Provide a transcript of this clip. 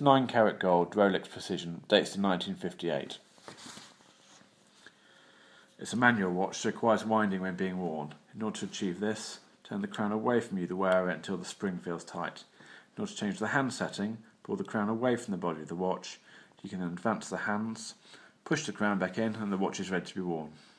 9-carat gold Rolex Precision, dates to 1958. It's a manual watch, so it requires winding when being worn. In order to achieve this, turn the crown away from you, the wearer, until the spring feels tight. In order to change the hand setting, pull the crown away from the body of the watch. You can then advance the hands, push the crown back in, and the watch is ready to be worn.